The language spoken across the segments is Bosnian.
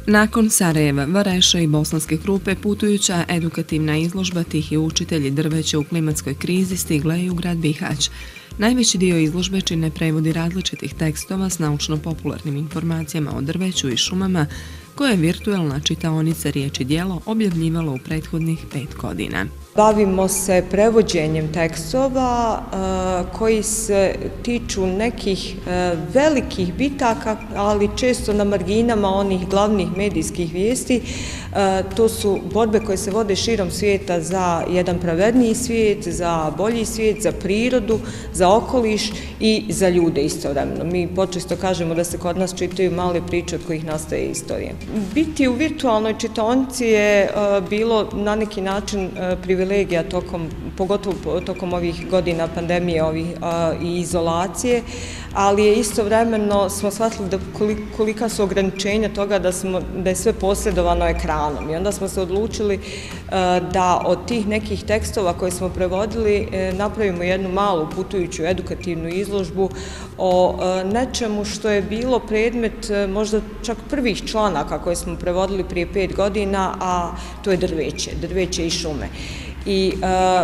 Nakon Sarajeva, Vareša i Bosanske Krupe, putujuća edukativna izložba Tihi učitelji drveća u klimatskoj krizi stigla je u grad Bihać. Najveći dio izložbe čine prevodi različitih tekstova s naučno-popularnim informacijama o drveću i šumama, koje je virtualna čitaonica Riječ i djelo objavljivala u prethodnih 5 godina. Bavimo se prevođenjem tekstova koji se tiču nekih velikih bitaka, ali često na marginama onih glavnih medijskih vijesti. To su borbe koje se vode širom svijeta za jedan pravedniji svijet, za bolji svijet, za prirodu, za okoliš i za ljude istovremeno. Mi počesto kažemo da se kod nas čitaju male priče od kojih nastaje istorija. Biti u virtualnoj čitaonici je bilo na neki način privilegija pogotovo tokom ovih godina pandemije i izolacije, ali je istovremeno smo shvatili da kolika su ograničenja toga da je sve posredovano ekranom i onda smo se odlučili da od tih nekih tekstova koje smo prevodili napravimo jednu malu putujuću edukativnu izložbu o nečemu što je bilo predmet možda čak prvih članaka koje smo prevodili prije 5 godina, a to je drveće i šume. I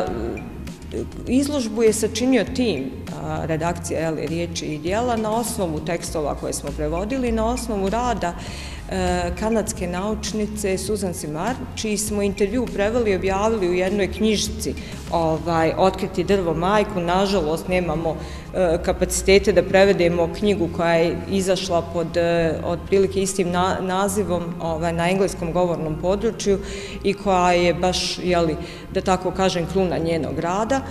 izložbu je sačinio tim redakcije Riječi i djela na osnovu tekstova koje smo prevodili, na osnovu rada kanadske naučnice Susan Simard, čiji smo intervju preveli i objavili u jednoj knjižici Otkriti drvo majku. Nažalost, nemamo kapacitete da prevedemo knjigu koja je izašla pod otprilike istim nazivom na engleskom govornom području i koja je baš, da tako kažem, kruna njenog rada.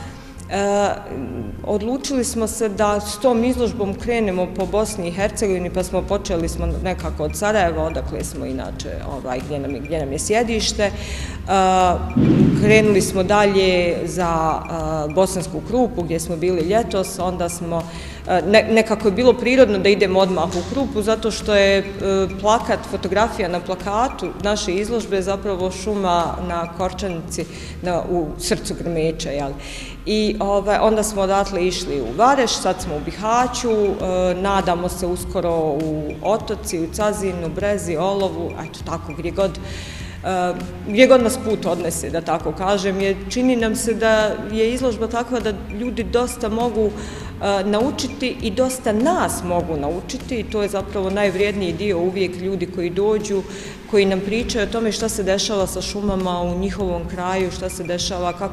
Odlučili smo se da s tom izložbom krenemo po Bosni i Hercegovini, pa smo počeli nekako od Sarajeva, odakle smo inače, gdje nam je sjedište. Krenuli smo dalje za Bosansku Krupu gdje smo bili ljetos, onda smo nekako je bilo prirodno da idemo odmah u Krupu zato što je fotografija na plakatu naše izložbe zapravo šuma na Korčanici u srcu Grmeča. I onda smo odatle išli u Vareš, sad smo u Bihaću, nadamo se uskoro u Otoci, u Cazinu, Brezi, Olovu, eto tako gdje god nas put odnese, da tako kažem, jer čini nam se da je izložba takva da ljudi dosta mogu naučiti i dosta nas mogu naučiti i to je zapravo najvrijedniji dio, uvijek ljudi koji dođu, koji nam pričaju o tome šta se dešava sa šumama u njihovom kraju, šta se dešava,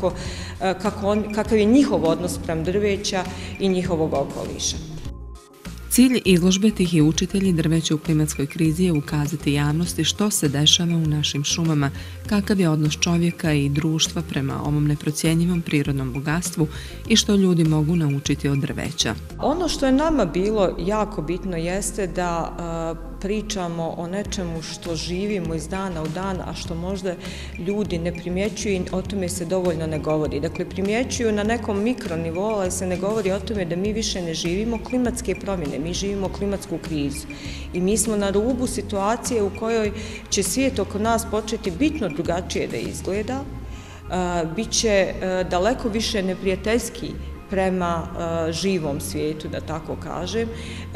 kakav je njihov odnos prema drveća i njihovog okoliša. Cilj izložbe Tihi učitelji drveća u klimatskoj krizi je ukazati javnosti što se dešava u našim šumama, kakav je odnos čovjeka i društva prema ovom neprocjenjivom prirodnom bogatstvu i što ljudi mogu naučiti od drveća. Ono što je nama bilo jako bitno jeste da pričamo o nečemu što živimo iz dana u dan, a što možda ljudi ne primjećuju i o tome se dovoljno ne govori. Dakle, primjećuju na nekom mikronivou, ali se ne govori o tome da mi više ne živimo klimatske promjene, mi živimo klimatsku krizu. I mi smo na rubu situacije u kojoj će svijet oko nas početi bitno drugačije da izgleda, bit će daleko više neprijateljski prema živom svijetu, da tako kažem,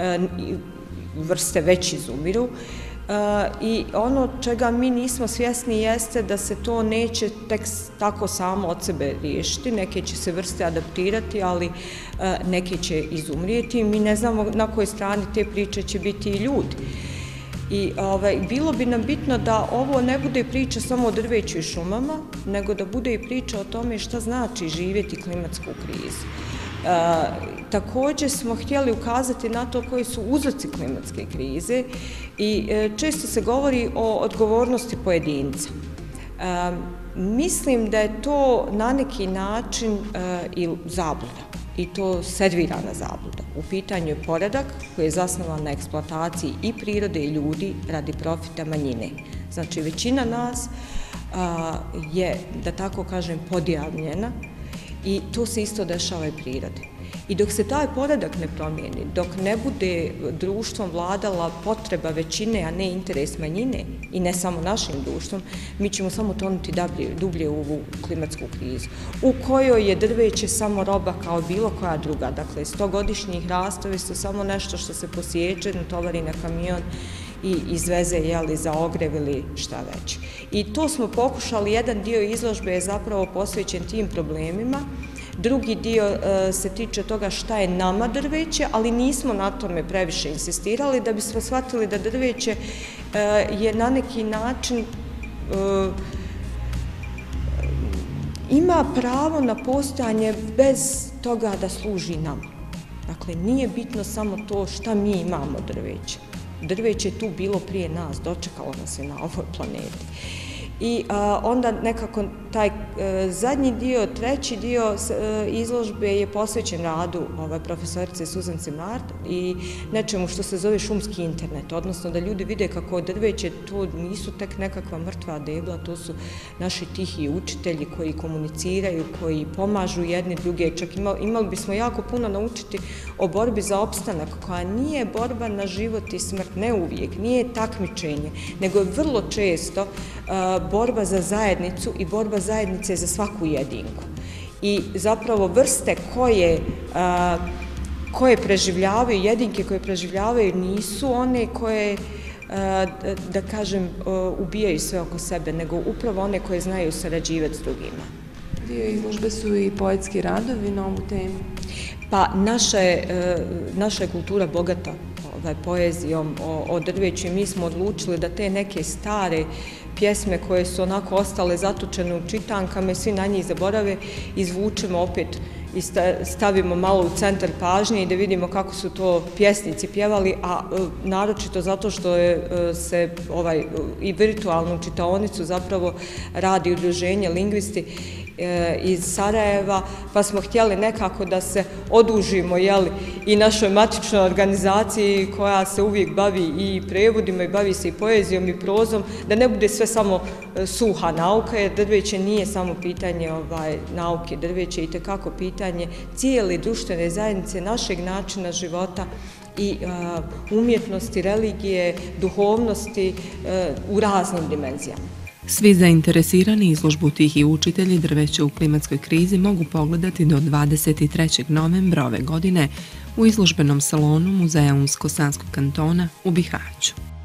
vrste već izumiru i ono čega mi nismo svjesni jeste da se to neće tek tako samo od sebe riješiti, neke će se vrste adaptirati, ali neke će izumrijeti. Mi ne znamo na kojoj strani te priče će biti i ljudi. I bilo bi nam bitno da ovo ne bude priča samo o drveću i šumama, nego da bude i priča o tome šta znači živjeti klimatsku krizu. Također smo htjeli ukazati na to koji su uzroci klimatske krize i često se govori o odgovornosti pojedinca. Mislim da je to na neki način i zabluda i to servirana zabluda. U pitanju je poredak koji je zasnovan na eksploataciji i prirode i ljudi radi profita manjine. Znači, većina nas je, da tako kažem, podjavljena i to se isto dešava i prirodi. I dok se taj poredak ne promijeni, dok ne bude društvom vladala potreba većine, a ne interes manjine, i ne samo našim društvom, mi ćemo samo tonuti dublje u ovu klimatsku krizu, u kojoj je drveće samo roba kao bilo koja druga. Dakle, 100-godišnji hrastovi su samo nešto što se posječe, natovari na kamion i izveze za ogrev ili šta već. I to smo pokušali, jedan dio izložbe je zapravo posvećen tim problemima, drugi dio se tiče toga šta je nama drveće, ali nismo na tome previše insistirali da bismo shvatili da drveće je na neki način ima pravo na postojanje bez toga da služi nama. Dakle, nije bitno samo to šta mi imamo drveće. Drveće je tu bilo prije nas, dočekalo nas je na ovoj planeti. I onda nekako taj zadnji dio, treći dio izložbe je posvećen radu profesorice Suzance Mart i nečemu što se zove šumski internet, odnosno da ljudi vide kako drveće to nisu tek nekakva mrtva debla, to su naši tihi učitelji koji komuniciraju, koji pomažu jedni druge. Čak imali bismo jako puno naučiti o borbi za opstanak, koja nije borba na život i smrt, ne uvijek, nije takmičenje, nego je vrlo često borba za zajednicu i borba zajednice za svaku jedinku. I zapravo vrste koje preživljavaju, jedinke koje preživljavaju nisu one koje, da kažem, ubijaju sve oko sebe, nego upravo one koje znaju sarađivati s drugima. Dio izložbe su i poetski radovi na ovu temu. Pa naša je kultura bogata poezijom o drveću i mi smo odlučili da te neke stare pjesme koje su onako ostale zatočene u čitankama i svi na njih zaborave, izvučemo opet i stavimo malo u centar pažnje i da vidimo kako su to pjesnici pjevali, a naročito zato što se i virtualnu čitaonicu zapravo radi udruženje Lingvisti iz Sarajeva, pa smo htjeli nekako da se odužimo i našoj matičnoj organizaciji koja se uvijek bavi i prevodima i bavi se i poezijom i prozom, da ne bude sve samo suha nauka, jer drveće nije samo pitanje nauke, drveće je itekako pitanje cijele društvene zajednice, našeg načina života i umjetnosti, religije, duhovnosti u raznim dimenzijama. Svi zainteresirani izložbu Tihi učitelji drveće u klimatskoj krizi mogu pogledati do 23. novembra ove godine u izložbenom salonu Muzeja Unsko-Sanskog kantona u Bihaću.